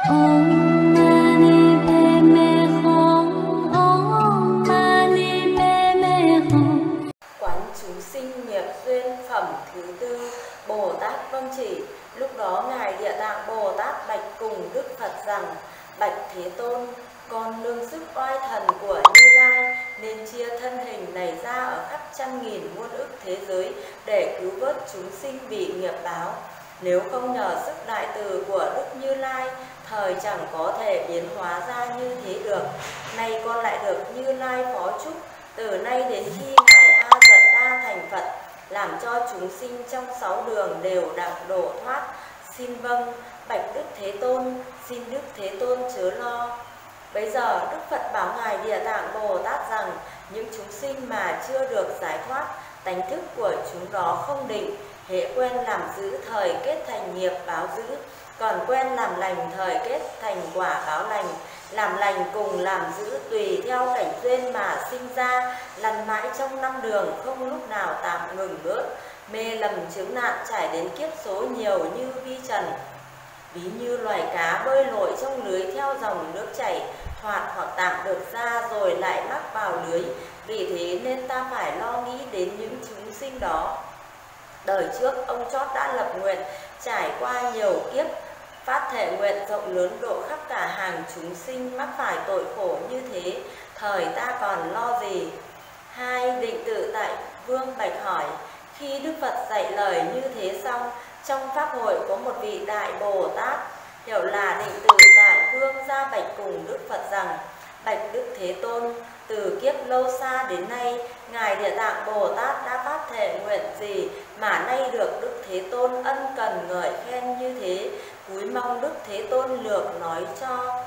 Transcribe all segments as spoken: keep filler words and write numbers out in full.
Om Mani Padme Hum, Om Mani Padme Hum. Quán chúng sinh nghiệp duyên phẩm thứ tư, Bồ Tát Vâng Chỉ. Lúc đó ngài Địa Tạng Bồ Tát bạch cùng Đức Phật rằng: Bạch Thế Tôn, con nương sức oai thần của Như Lai nên chia thân hình này ra ở khắp trăm nghìn muôn ức thế giới để cứu vớt chúng sinh bị nghiệp báo. Nếu không nhờ sức đại từ của Đức Như Lai, thời chẳng có thể biến hóa ra như thế được. Nay con lại được Như Lai phó chúc, từ nay đến khi ngài A Phật Đa thành Phật, làm cho chúng sinh trong sáu đường đều đặng độ thoát. Xin vâng, bạch Đức Thế Tôn, xin Đức Thế Tôn chớ lo. Bấy giờ Đức Phật bảo ngài Địa Tạng Bồ Tát rằng: những chúng sinh mà chưa được giải thoát, tánh thức của chúng đó không định, hễ quen làm dữ thời kết thành nghiệp báo dữ, còn quen làm lành thời kết thành quả báo lành. Làm lành cùng làm dữ tùy theo cảnh duyên mà sinh ra, lăn mãi trong năm đường không lúc nào tạm ngừng bớt. Mê lầm chướng nạn trải đến kiếp số nhiều như vi trần, ví như loài cá bơi lội trong lưới theo dòng nước chảy, thoạt hoặc tạm được ra rồi lại mắc vào lưới. Vì thế nên ta phải lo nghĩ đến những chúng sinh đó. Đời trước ông chót đã lập nguyện, trải qua nhiều kiếp, phát thể nguyện rộng lớn độ khắp cả hàng chúng sinh mắc phải tội khổ như thế, thời ta còn lo gì? Hai, Định Tự Tại Vương bạch hỏi: khi Đức Phật dạy lời như thế xong, trong pháp hội có một vị đại Bồ Tát hiệu là Định Tự Tại Vương ra bạch cùng Đức Phật rằng: bạch Đức Thế Tôn, từ kiếp lâu xa đến nay, ngài Địa Tạng Bồ Tát đã phát thệ nguyện gì mà nay được Đức Thế Tôn ân cần ngợi khen như thế, cúi mong Đức Thế Tôn lược nói cho.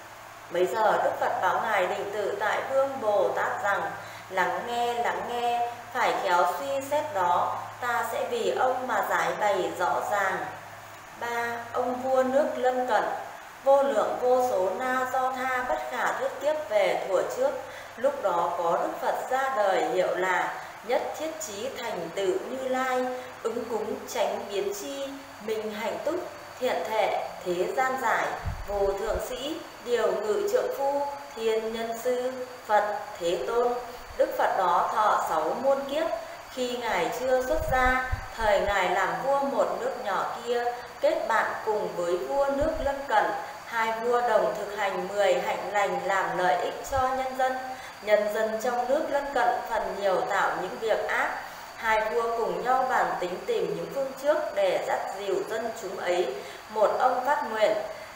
Bấy giờ Đức Phật bảo ngài Định Tự Tại Vương Bồ Tát rằng: lắng nghe, lắng nghe, phải khéo suy xét đó, ta sẽ vì ông mà giải bày rõ ràng. Ba, ông vua nước lân cận, vô lượng vô số na do tha bất khả thuyết tiếp về thuở trước. Lúc đó có Đức Phật ra đời hiệu là Nhất Thiết Chí Thành Tựu Như Lai, ứng cúng tránh biến chi, minh hạnh túc, thiện thệ, thế gian giải, vô thượng sĩ, điều ngự trượng phu, thiên nhân sư, Phật Thế Tôn. Đức Phật đó thọ sáu muôn kiếp. Khi ngài chưa xuất gia, thời ngài làm vua một nước nhỏ kia, kết bạn cùng với vua nước lân cận. Hai vua đồng thực hành mười hạnh lành làm lợi ích cho nhân dân. Nhân dân trong nước lân cận phần nhiều tạo những việc ác. Hai vua cùng nhau bàn tính tìm những phương trước để dắt dìu dân chúng ấy. Một ông phát nguyện: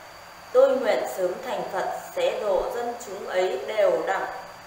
tôi nguyện sớm thành Phật sẽ độ dân chúng ấy đều đặng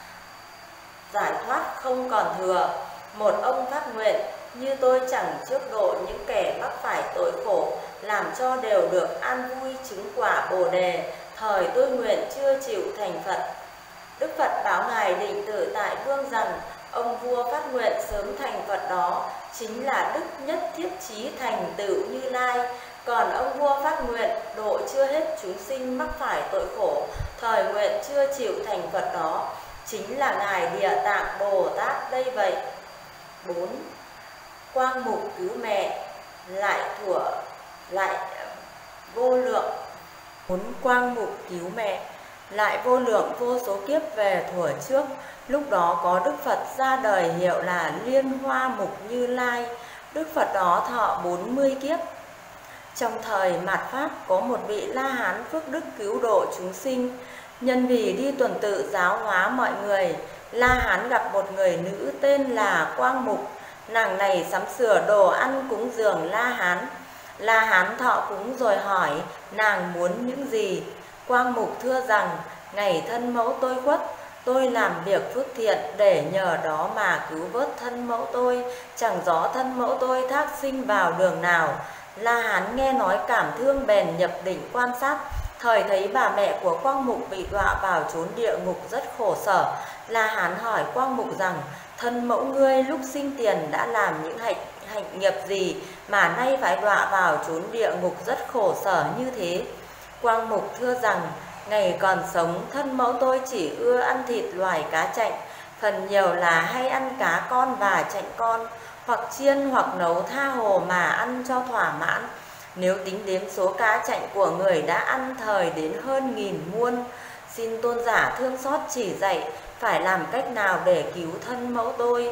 giải thoát không còn thừa. Một ông phát nguyện: như tôi chẳng trước độ những kẻ mắc phải tội khổ, làm cho đều được an vui chứng quả Bồ Đề, thời tôi nguyện chưa chịu thành Phật. Đức Phật bảo ngài Định Tự Tại Vương rằng: ông vua phát nguyện sớm thành Phật đó chính là Đức Nhất Thiết Chí Thành Tựu Như Lai. Còn ông vua phát nguyện độ chưa hết chúng sinh mắc phải tội khổ, thời nguyện chưa chịu thành Phật đó chính là ngài Địa Tạng Bồ Tát đây vậy. Bốn, Quang mục cứu mẹ, lại thuở lại vô lượng. Bốn, Quang mục cứu mẹ, lại vô lượng vô số kiếp về thuở trước. Lúc đó có Đức Phật ra đời hiệu là Liên Hoa Mục Như Lai. Đức Phật đó thọ bốn mươi kiếp. Trong thời mạt Pháp có một vị La Hán phước đức cứu độ chúng sinh. Nhân vì đi tuần tự giáo hóa mọi người, La Hán gặp một người nữ tên là Quang Mục. Nàng này sắm sửa đồ ăn cúng dường La Hán. La Hán thọ cúng rồi hỏi nàng muốn những gì. Quang Mục thưa rằng: ngày thân mẫu tôi khuất, tôi làm việc phước thiện để nhờ đó mà cứu vớt thân mẫu tôi, chẳng rõ thân mẫu tôi thác sinh vào đường nào. La Hán nghe nói cảm thương bèn nhập định quan sát. Thời thấy bà mẹ của Quang Mục bị đọa vào chốn địa ngục rất khổ sở. La Hán hỏi Quang Mục rằng: thân mẫu ngươi lúc sinh tiền đã làm những hạnh hạnh nghiệp gì mà nay phải đọa vào chốn địa ngục rất khổ sở như thế? Quang Mục thưa rằng: ngày còn sống, thân mẫu tôi chỉ ưa ăn thịt loài cá chạch, phần nhiều là hay ăn cá con và chạch con, hoặc chiên hoặc nấu tha hồ mà ăn cho thỏa mãn. Nếu tính đếm số cá chạnh của người đã ăn thời đến hơn nghìn muôn, xin tôn giả thương xót chỉ dạy phải làm cách nào để cứu thân mẫu tôi.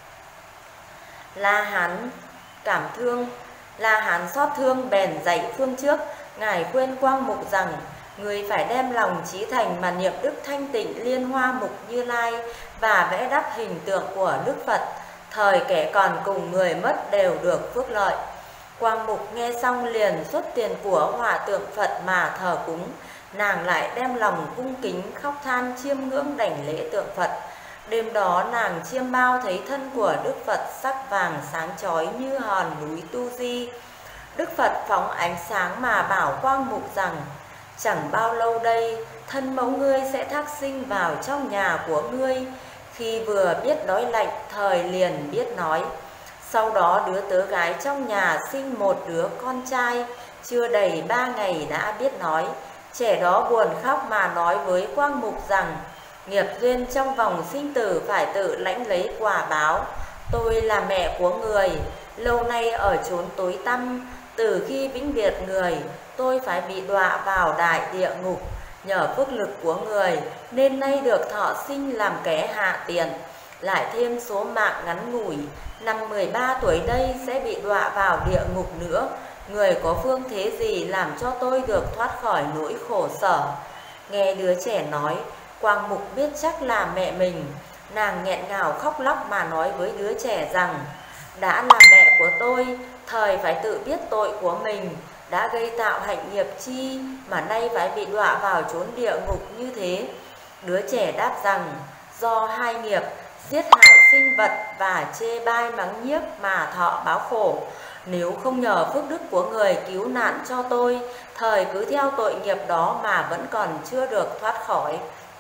La Hán cảm thương, La Hán xót thương bèn dạy phương trước. Ngài khuyên Quang Mục rằng người phải đem lòng chí thành mà niệm đức thanh tịnh Liên Hoa Mục Như Lai và vẽ đắp hình tượng của Đức Phật. Thời kẻ còn cùng người mất đều được phước lợi. Quang Mục nghe xong liền xuất tiền của hòa tượng Phật mà thờ cúng. Nàng lại đem lòng cung kính khóc than chiêm ngưỡng đảnh lễ tượng Phật. Đêm đó nàng chiêm bao thấy thân của Đức Phật sắc vàng sáng chói như hòn núi Tu Di. Đức Phật phóng ánh sáng mà bảo Quang Mục rằng chẳng bao lâu đây thân mẫu ngươi sẽ thác sinh vào trong nhà của ngươi. Khi vừa biết đói lạnh, thời liền biết nói. Sau đó đứa tớ gái trong nhà sinh một đứa con trai, chưa đầy ba ngày đã biết nói. Trẻ đó buồn khóc mà nói với Quang Mục rằng nghiệp duyên trong vòng sinh tử phải tự lãnh lấy quả báo. Tôi là mẹ của người, lâu nay ở chốn tối tăm, từ khi vĩnh biệt người, tôi phải bị đọa vào đại địa ngục. Nhờ phước lực của người nên nay được thọ sinh làm kẻ hạ tiện, lại thêm số mạng ngắn ngủi, năm mười ba tuổi đây sẽ bị đọa vào địa ngục nữa. Người có phương thế gì làm cho tôi được thoát khỏi nỗi khổ sở? Nghe đứa trẻ nói, Quang Mục biết chắc là mẹ mình. Nàng nghẹn ngào khóc lóc mà nói với đứa trẻ rằng đã là mẹ của tôi, thời phải tự biết tội của mình, đã gây tạo hạnh nghiệp chi mà nay phải bị đọa vào chốn địa ngục như thế. Đứa trẻ đáp rằng do hai nghiệp giết hại sinh vật và chê bai mắng nhiếc mà thọ báo khổ. Nếu không nhờ phước đức của người cứu nạn cho tôi, thời cứ theo tội nghiệp đó mà vẫn còn chưa được thoát khỏi.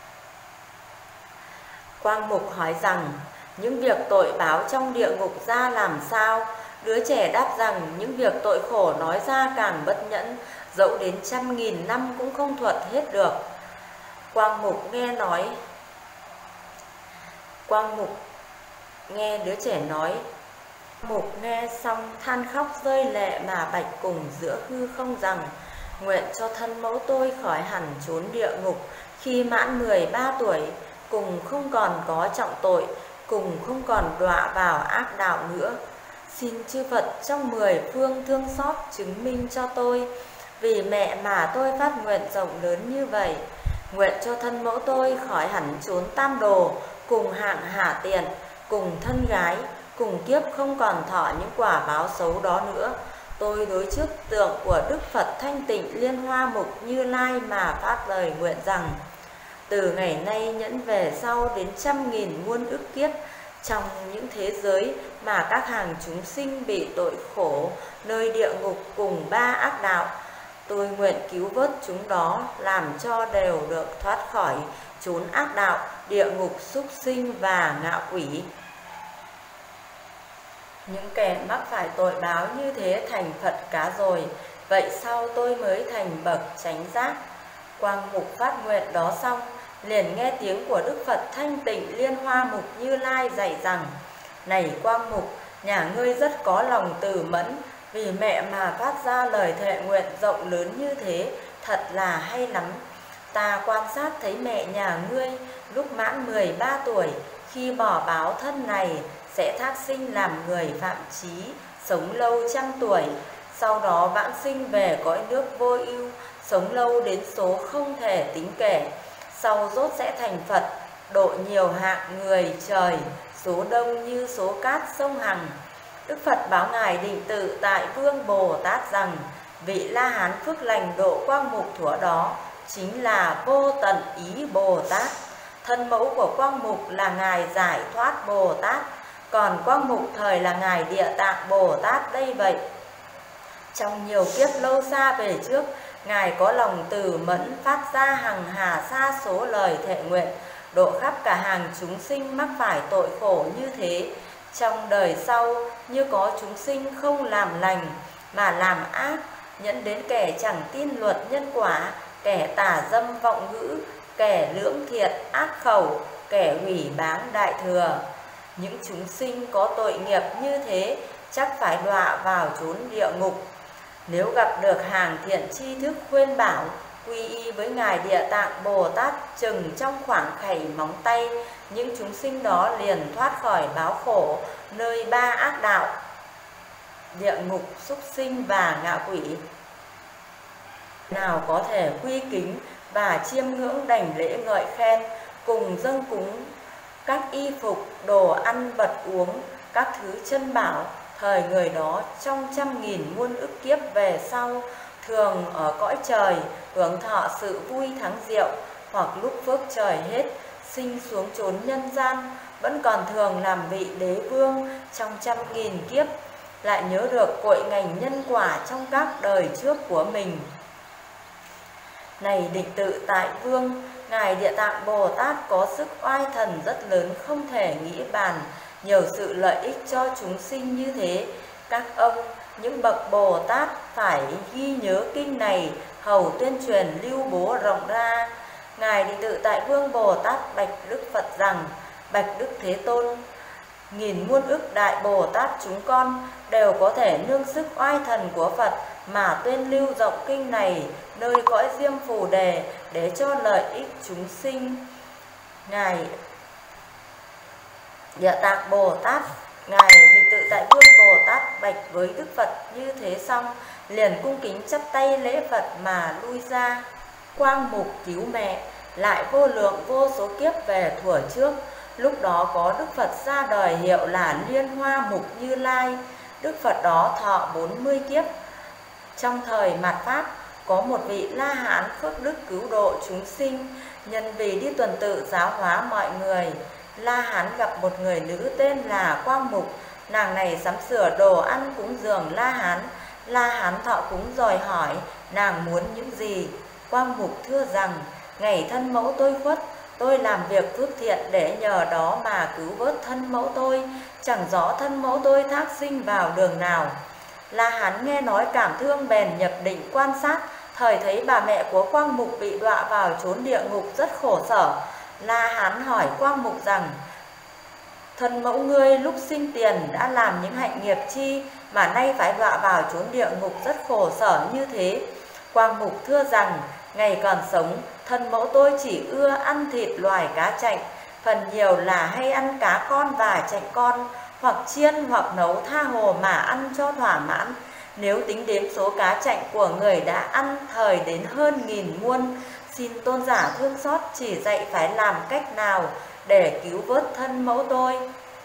Quang Mục hỏi rằng những việc tội báo trong địa ngục ra làm sao? Đứa trẻ đáp rằng những việc tội khổ nói ra càng bất nhẫn, dẫu đến trăm nghìn năm cũng không thuật hết được. Quang Mục nghe nói Quang Mục nghe đứa trẻ nói Mục nghe xong than khóc rơi lệ mà bạch cùng giữa hư không rằng nguyện cho thân mẫu tôi khỏi hẳn chốn địa ngục khi mãn mười ba tuổi, cùng không còn có trọng tội, cùng không còn đọa vào ác đạo nữa. Xin chư Phật trong mười phương thương xót chứng minh cho tôi, vì mẹ mà tôi phát nguyện rộng lớn như vậy. Nguyện cho thân mẫu tôi khỏi hẳn chốn tam đồ, cùng hạng hạ tiện, cùng thân gái, cùng kiếp không còn thọ những quả báo xấu đó nữa. Tôi đối trước tượng của Đức Phật thanh tịnh Liên Hoa Mục Như Lai mà phát lời nguyện rằng từ ngày nay nhẫn về sau đến trăm nghìn muôn ức kiếp, trong những thế giới mà các hàng chúng sinh bị tội khổ nơi địa ngục cùng ba ác đạo, tôi nguyện cứu vớt chúng đó, làm cho đều được thoát khỏi chốn ác đạo, địa ngục, súc sinh và ngạ quỷ. Những kẻ mắc phải tội báo như thế thành Phật cả rồi, vậy sau tôi mới thành bậc chánh giác. Quang Mục phát nguyện đó xong, liền nghe tiếng của Đức Phật thanh tịnh Liên Hoa Mục Như Lai dạy rằng này Quang Mục, nhà ngươi rất có lòng từ mẫn, vì mẹ mà phát ra lời thệ nguyện rộng lớn như thế, thật là hay lắm. Ta quan sát thấy mẹ nhà ngươi lúc mãn mười ba tuổi, khi bỏ báo thân này sẽ thác sinh làm người phạm chí, sống lâu trăm tuổi, sau đó vãng sinh về cõi nước vô ưu, sống lâu đến số không thể tính kể, sau rốt sẽ thành Phật, độ nhiều hạng người trời, số đông như số cát sông Hằng. Đức Phật báo ngài Định Tự Tại Vương Bồ Tát rằng vị La Hán phước lành độ Quang Mục thuở đó chính là Vô Tận Ý Bồ Tát. Thân mẫu của Quang Mục là ngài Giải Thoát Bồ Tát, còn Quang Mục thời là ngài Địa Tạng Bồ Tát đây vậy. Trong nhiều kiếp lâu xa về trước, ngài có lòng từ mẫn phát ra hằng hà sa số lời thệ nguyện, độ khắp cả hàng chúng sinh mắc phải tội khổ như thế. Trong đời sau, như có chúng sinh không làm lành mà làm ác, dẫn đến kẻ chẳng tin luật nhân quả, kẻ tà dâm vọng ngữ, kẻ lưỡng thiệt ác khẩu, kẻ hủy báng đại thừa. Những chúng sinh có tội nghiệp như thế chắc phải đọa vào chốn địa ngục. Nếu gặp được hàng thiện tri thức khuyên bảo, quy y với Ngài Địa Tạng Bồ Tát chừng trong khoảng khẩy móng tay, những chúng sinh đó liền thoát khỏi báo khổ nơi ba ác đạo, địa ngục, súc sinh và ngạ quỷ. Nào có thể quy kính và chiêm ngưỡng đảnh lễ ngợi khen, cùng dâng cúng các y phục, đồ ăn, vật uống, các thứ chân bảo, thời người đó trong trăm nghìn muôn ức kiếp về sau, thường ở cõi trời hưởng thọ sự vui thắng diệu, hoặc lúc phước trời hết, sinh xuống chốn nhân gian, vẫn còn thường làm vị đế vương trong trăm nghìn kiếp, lại nhớ được cội ngành nhân quả trong các đời trước của mình. Này Địch Tự Tại Vương, Ngài Địa Tạng Bồ Tát có sức oai thần rất lớn, không thể nghĩ bàn, nhiều sự lợi ích cho chúng sinh như thế. Các ông, những bậc Bồ Tát phải ghi nhớ kinh này, hầu tuyên truyền lưu bố rộng ra. Ngài Địch Tự Tại Vương Bồ Tát bạch Đức Phật rằng: Bạch Đức Thế Tôn, nghìn muôn ức đại Bồ Tát chúng con đều có thể nương sức oai thần của Phật mà tuyên lưu rộng kinh này nơi cõi Diêm Phù Đề để cho lợi ích chúng sinh. Ngài Địa Tạng Bồ Tát, Ngài Địch Tự Tại Vương Bồ Tát bạch với Đức Phật như thế xong, liền cung kính chắp tay lễ Phật mà lui ra. Quang mục cứu mẹ, lại vô lượng vô số kiếp về thuở trước, lúc đó có Đức Phật ra đời hiệu là Liên Hoa Mục Như Lai. Đức Phật đó thọ bốn mươi kiếp. Trong thời mạt Pháp, có một vị La Hán phước đức cứu độ chúng sinh, nhân vì đi tuần tự giáo hóa mọi người. La Hán gặp một người nữ tên là Quang Mục, nàng này sắm sửa đồ ăn cúng dường La Hán. La Hán thọ cúng rồi hỏi nàng muốn những gì. Quang Mục thưa rằng: ngày thân mẫu tôi khuất, tôi làm việc phước thiện để nhờ đó mà cứu vớt thân mẫu tôi, chẳng rõ thân mẫu tôi thác sinh vào đường nào. La Hán nghe nói cảm thương bèn nhập định quan sát, thời thấy bà mẹ của Quang Mục bị đọa vào chốn địa ngục rất khổ sở. La Hán hỏi Quang Mục rằng: thân mẫu ngươi lúc sinh tiền đã làm những hạnh nghiệp chi mà nay phải đọa vào chốn địa ngục rất khổ sở như thế? Quang Mục thưa rằng: ngày còn sống, thân mẫu tôi chỉ ưa ăn thịt loài cá chạch, phần nhiều là hay ăn cá con và chạch con, hoặc chiên hoặc nấu tha hồ mà ăn cho thỏa mãn. Nếu tính đếm số cá chạch của người đã ăn thời đến hơn nghìn muôn, xin tôn giả thương xót chỉ dạy phải làm cách nào để cứu vớt thân mẫu tôi.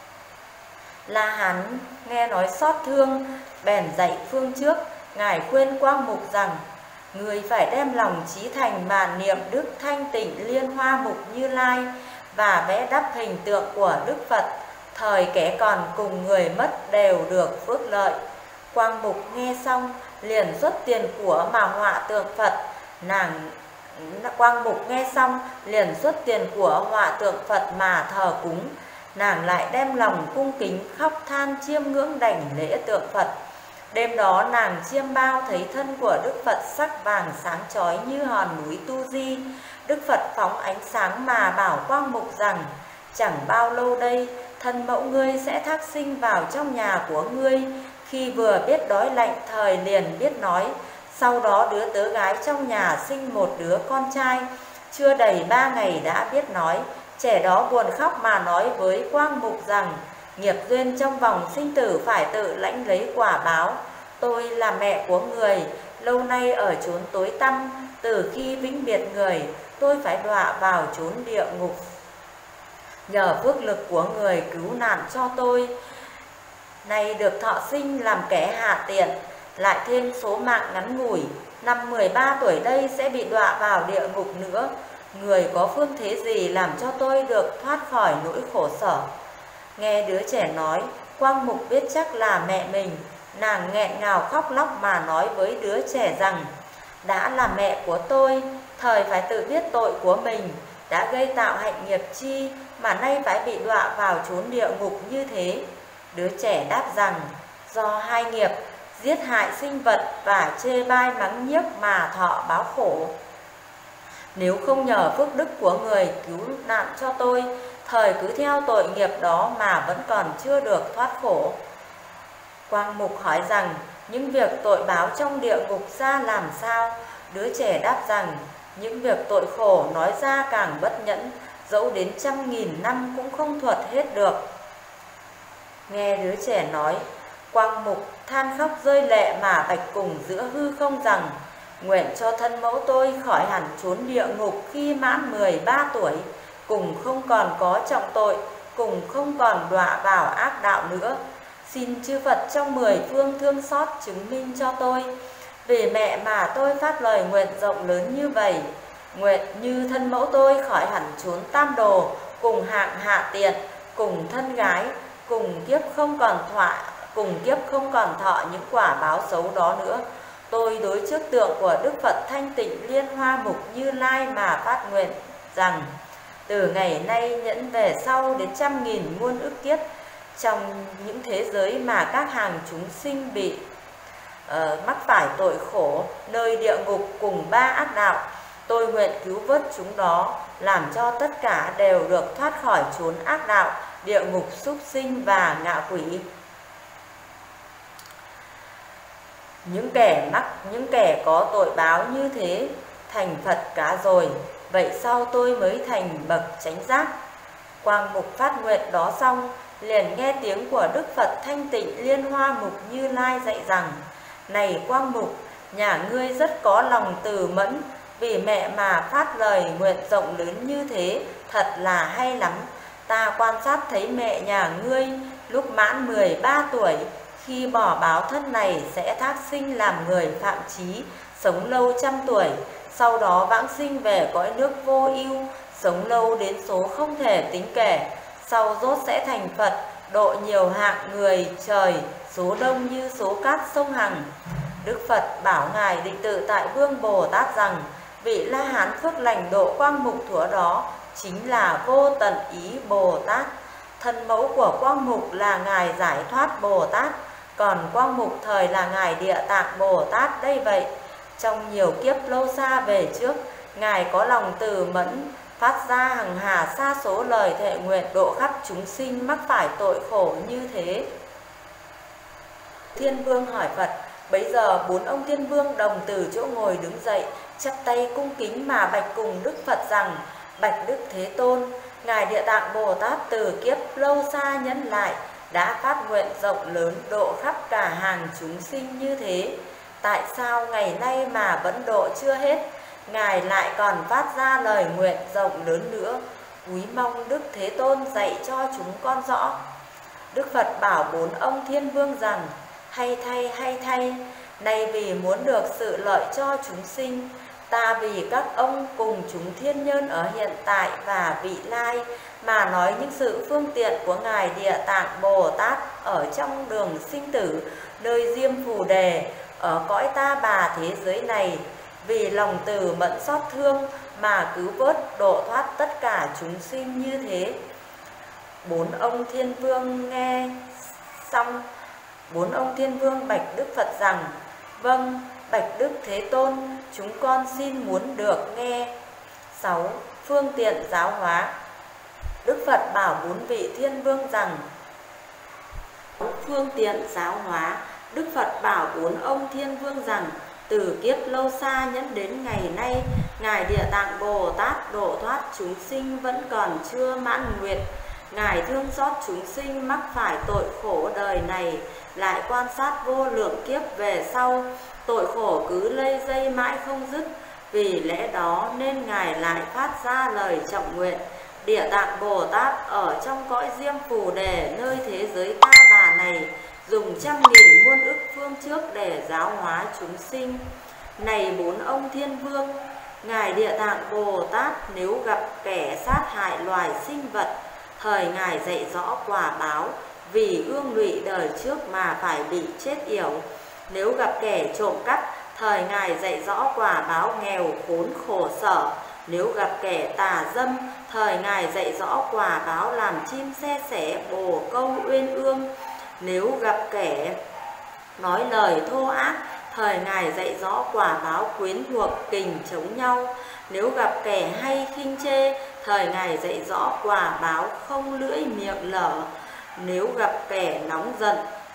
La Hán nghe nói xót thương, bèn dạy phương trước. Ngài khuyên Quang Mục rằng: người phải đem lòng chí thành mà niệm Đức Thanh Tịnh Liên Hoa Mục Như Lai và vẽ đắp hình tượng của Đức Phật, thời kẻ còn cùng người mất đều được phước lợi. Quang Mục nghe xong liền xuất tiền của mà họa tượng Phật. Nàng Quang Mục nghe xong liền xuất tiền của họa tượng Phật mà thờ cúng. Nàng lại đem lòng cung kính khóc than chiêm ngưỡng đảnh lễ tượng Phật. Đêm đó nàng chiêm bao thấy thân của Đức Phật sắc vàng sáng chói như hòn núi Tu Di. Đức Phật phóng ánh sáng mà bảo Quang Mục rằng: chẳng bao lâu đây, thân mẫu ngươi sẽ thác sinh vào trong nhà của ngươi. Khi vừa biết đói lạnh, thời liền biết nói. Sau đó đứa tớ gái trong nhà sinh một đứa con trai, chưa đầy ba ngày đã biết nói. Trẻ đó buồn khóc mà nói với Quang Mục rằng: nghiệp duyên trong vòng sinh tử phải tự lãnh lấy quả báo. Tôi là mẹ của người, lâu nay ở chốn tối tăm, từ khi vĩnh biệt người, tôi phải đọa vào chốn địa ngục. Nhờ phước lực của người cứu nạn cho tôi, nay được thọ sinh làm kẻ hạ tiện, lại thêm số mạng ngắn ngủi, năm mười ba tuổi đây sẽ bị đọa vào địa ngục nữa. Người có phương thế gì làm cho tôi được thoát khỏi nỗi khổ sở? Nghe đứa trẻ nói, Quang Mục biết chắc là mẹ mình. Nàng nghẹn ngào khóc lóc mà nói với đứa trẻ rằng: đã là mẹ của tôi, thời phải tự biết tội của mình, đã gây tạo hạnh nghiệp chi mà nay phải bị đọa vào chốn địa ngục như thế? Đứa trẻ đáp rằng: do hai nghiệp, giết hại sinh vật và chê bai mắng nhiếc mà thọ báo khổ. Nếu không nhờ phước đức của người cứu nạn cho tôi, thời cứ theo tội nghiệp đó mà vẫn còn chưa được thoát khổ. Quang Mục hỏi rằng: những việc tội báo trong địa ngục ra làm sao? Đứa trẻ đáp rằng, những việc tội khổ nói ra càng bất nhẫn, dẫu đến trăm nghìn năm cũng không thuật hết được. Nghe đứa trẻ nói, Quang Mục than khóc rơi lệ mà bạch cùng giữa hư không rằng, nguyện cho thân mẫu tôi khỏi hẳn trốn địa ngục khi mãn mười ba tuổi, cùng không còn có trọng tội, cùng không còn đọa vào ác đạo nữa. Xin chư Phật trong mười phương thương xót chứng minh cho tôi. Vì mẹ mà tôi phát lời nguyện rộng lớn như vậy, nguyện như thân mẫu tôi khỏi hẳn trốn tam đồ, cùng hạng hạ tiện, cùng thân gái, cùng kiếp không còn thọ, cùng kiếp không còn thọ những quả báo xấu đó nữa. Tôi đối trước tượng của Đức Phật Thanh Tịnh Liên Hoa Mục Như Lai mà phát nguyện rằng, từ ngày nay nhẫn về sau đến trăm nghìn muôn ức kiếp, trong những thế giới mà các hàng chúng sinh bị uh, mắc phải tội khổ, nơi địa ngục cùng ba ác đạo, tôi nguyện cứu vớt chúng đó, làm cho tất cả đều được thoát khỏi chốn ác đạo, địa ngục súc sinh và ngạ quỷ. Những kẻ mắc, những kẻ có tội báo như thế thành Phật cả rồi, vậy sao tôi mới thành bậc chánh giác? Quang Mục phát nguyện đó xong, liền nghe tiếng của Đức Phật Thanh Tịnh Liên Hoa Mục Như Lai dạy rằng, này Quang Mục, nhà ngươi rất có lòng từ mẫn, vì mẹ mà phát lời nguyện rộng lớn như thế, thật là hay lắm. Ta quan sát thấy mẹ nhà ngươi lúc mãn mười ba tuổi, khi bỏ báo thân này sẽ thác sinh làm người phạm chí, sống lâu trăm tuổi, sau đó vãng sinh về cõi nước vô ưu, sống lâu đến số không thể tính kể, sau rốt sẽ thành Phật, độ nhiều hạng người trời, số đông như số cát sông Hằng. Đức Phật bảo ngài Định Tự Tại Vương Bồ Tát rằng, vị La Hán phước lành độ Quang Mục thuở đó chính là Vô Tận Ý Bồ Tát. Thân mẫu của Quang Mục là ngài Giải Thoát Bồ Tát, còn Quang Mục thời là ngài Địa Tạng Bồ Tát đây vậy. Trong nhiều kiếp lâu xa về trước, ngài có lòng từ mẫn, phát ra hằng hà sa số lời thệ nguyện độ khắp chúng sinh mắc phải tội khổ như thế. Thiên Vương hỏi Phật. Bấy giờ bốn ông Thiên Vương đồng từ chỗ ngồi đứng dậy, chắp tay cung kính mà bạch cùng Đức Phật rằng, bạch Đức Thế Tôn, ngài Địa Tạng Bồ Tát từ kiếp lâu xa nhẫn lại đã phát nguyện rộng lớn độ khắp cả hàng chúng sinh như thế. Tại sao ngày nay mà vẫn độ chưa hết, ngài lại còn phát ra lời nguyện rộng lớn nữa? Quý mong Đức Thế Tôn dạy cho chúng con rõ. Đức Phật bảo bốn ông Thiên Vương rằng, hay thay hay thay, nay vì muốn được sự lợi cho chúng sinh, ta vì các ông cùng chúng thiên nhân ở hiện tại và vị lai mà nói những sự phương tiện của ngài Địa Tạng Bồ Tát ở trong đường sinh tử, nơi Diêm Phù Đề, ở cõi ta bà thế giới này, vì lòng từ mẫn xót thương mà cứu vớt độ thoát tất cả chúng sinh như thế. Bốn ông Thiên Vương nghe xong, bốn ông Thiên Vương bạch Đức Phật rằng, vâng, bạch Đức Thế Tôn, chúng con xin muốn được nghe. Sáu. Phương tiện giáo hóa. Đức Phật bảo bốn vị Thiên Vương rằng, phương tiện giáo hóa. Đức Phật bảo bốn ông Thiên Vương rằng, từ kiếp lâu xa nhẫn đến ngày nay, ngài Địa Tạng Bồ Tát độ thoát chúng sinh vẫn còn chưa mãn nguyện. Ngài thương xót chúng sinh mắc phải tội khổ đời này, lại quan sát vô lượng kiếp về sau, tội khổ cứ lây dây mãi không dứt. Vì lẽ đó nên ngài lại phát ra lời trọng nguyện. Địa Tạng Bồ Tát ở trong cõi Diêm Phù Đề, nơi thế giới ta bà này, dùng trăm nghìn muôn ức phương trước để giáo hóa chúng sinh. Này bốn ông Thiên Vương, ngài Địa Tạng Bồ Tát nếu gặp kẻ sát hại loài sinh vật, thời ngài dạy rõ quả báo, vì ương lụy đời trước mà phải bị chết yểu. Nếu gặp kẻ trộm cắp, thời ngài dạy rõ quả báo nghèo khốn khổ sở. Nếu gặp kẻ tà dâm, thời ngài dạy rõ quả báo làm chim xe sẻ bồ câu uyên ương. Nếu gặp kẻ nói lời thô ác, thời ngài dạy rõ quả báo quyến thuộc kình chống nhau. Nếu gặp kẻ hay khinh chê, thời ngài dạy rõ quả báo không lưỡi miệng lở. Nếu gặp kẻ nóng giận,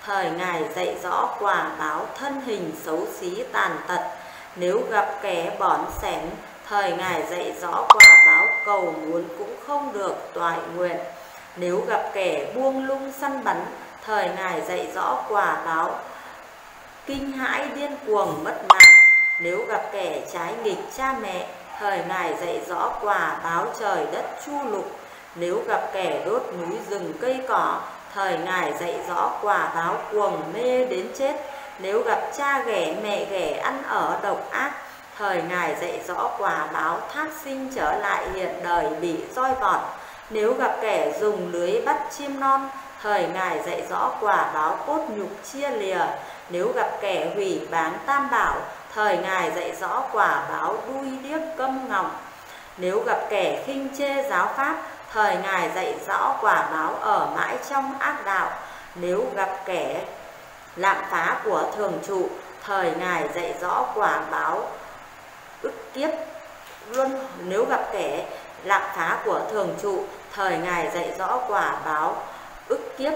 thời Ngài dạy rõ quả báo thân hình xấu xí tàn tật. Nếu gặp kẻ bỏn xẻn, thời Ngài dạy rõ quả báo cầu muốn cũng không được toại nguyện. Nếu gặp kẻ buông lung săn bắn, thời Ngài dạy rõ quả báo kinh hãi điên cuồng mất mạng. Nếu gặp kẻ trái nghịch cha mẹ, thời Ngài dạy rõ quả báo trời đất chu lục. Nếu gặp kẻ đốt núi rừng cây cỏ, thời Ngài dạy rõ quả báo cuồng mê đến chết. Nếu gặp cha ghẻ mẹ ghẻ ăn ở độc ác, thời Ngài dạy rõ quả báo thác sinh trở lại hiện đời bị roi vọt. Nếu gặp kẻ dùng lưới bắt chim non, thời Ngài dạy rõ quả báo cốt nhục chia lìa. Nếu gặp kẻ hủy bán tam bảo, thời Ngài dạy rõ quả báo đuôi điếc câm ngọng. Nếu gặp kẻ khinh chê giáo pháp, thời Ngài dạy rõ quả báo ở mãi trong ác đạo. Nếu gặp kẻ lạm phá của thường trụ, thời Ngài dạy rõ quả báo ức kiếp luân. Nếu gặp kẻ lạm phá của thường trụ, thời Ngài dạy rõ quả báo ức kiếp.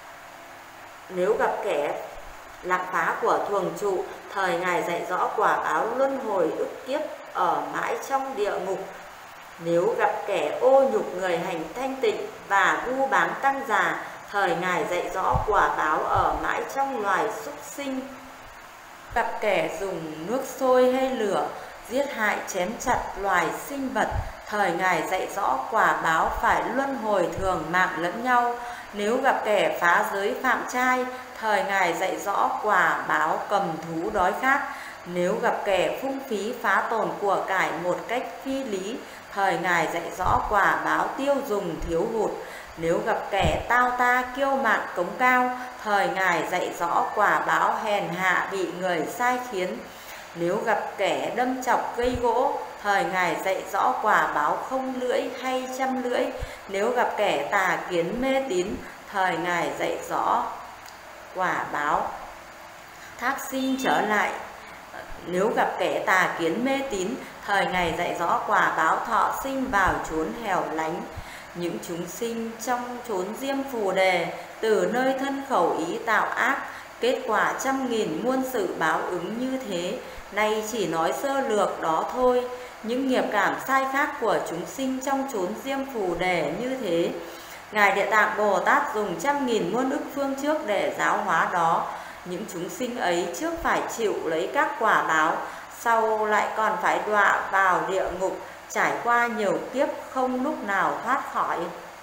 Nếu gặp kẻ lạm phá của thường trụ, thời Ngài dạy rõ quả báo luân hồi ức kiếp ở mãi trong địa ngục. Nếu gặp kẻ ô nhục người hành thanh tịnh và vu báng tăng già, thời Ngài dạy rõ quả báo ở mãi trong loài súc sinh. Gặp kẻ dùng nước sôi hay lửa giết hại chém chặt loài sinh vật, thời Ngài dạy rõ quả báo phải luân hồi thường mạng lẫn nhau. Nếu gặp kẻ phá giới phạm trai, thời Ngài dạy rõ quả báo cầm thú đói khát. Nếu gặp kẻ phung phí phá tổn của cải một cách phi lý, thời Ngài dạy rõ quả báo tiêu dùng thiếu hụt. Nếu gặp kẻ tao ta kiêu mạn cống cao, thời Ngài dạy rõ quả báo hèn hạ bị người sai khiến. Nếu gặp kẻ đâm chọc gây gỗ, thời Ngài dạy rõ quả báo không lưỡi hay trăm lưỡi. Nếu gặp kẻ tà kiến mê tín, thời Ngài dạy rõ quả báo thác sinh trở lại. Nếu gặp kẻ tà kiến mê tín, thời Ngài dạy rõ quả báo thọ sinh vào chốn hẻo lánh. Những chúng sinh trong chốn diêm phù đề, từ nơi thân khẩu ý tạo ác, kết quả trăm nghìn muôn sự báo ứng như thế. Nay chỉ nói sơ lược đó thôi. Những nghiệp cảm sai khác của chúng sinh trong chốn diêm phù đề như thế, Ngài Địa Tạng Bồ Tát dùng trăm nghìn muôn ức phương trước để giáo hóa đó. Những chúng sinh ấy trước phải chịu lấy các quả báo, sau lại còn phải đọa vào địa ngục, trải qua nhiều kiếp không lúc nào thoát khỏi.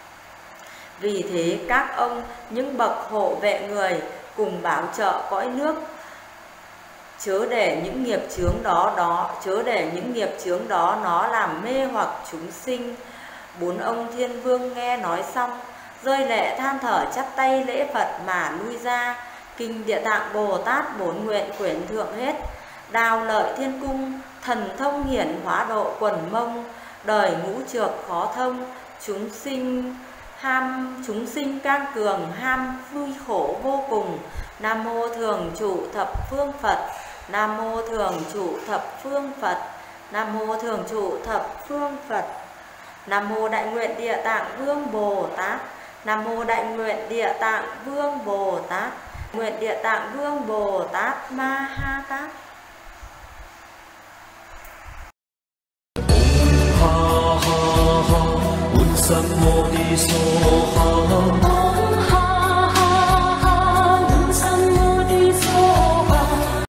Vì thế các ông, những bậc hộ vệ người, cùng bảo trợ cõi nước, chớ để những nghiệp chướng đó đó chớ để những nghiệp chướng đó nó làm mê hoặc chúng sinh. Bốn ông thiên vương nghe nói xong, rơi lệ than thở chắp tay lễ Phật mà lui ra. Kinh Địa Tạng Bồ Tát bốn nguyện quyển thượng hết. Đào lợi thiên cung, thần thông hiển hóa độ quần mông. Đời ngũ trược khó thông, chúng sinh ham chúng sinh can cường, ham vui khổ vô cùng. Nam mô thường trụ thập phương Phật. Nam mô thường trụ thập phương Phật. Nam mô thường trụ thập phương Phật. Nam mô Đại Nguyện Địa Tạng Vương Bồ Tát. Nam mô Đại Nguyện Địa Tạng Vương Bồ Tát. Nguyện Địa Tạng Vương Bồ Tát Ma Ha Tát. Ha ha ha, Bụt Sam Mô Ni So Ha.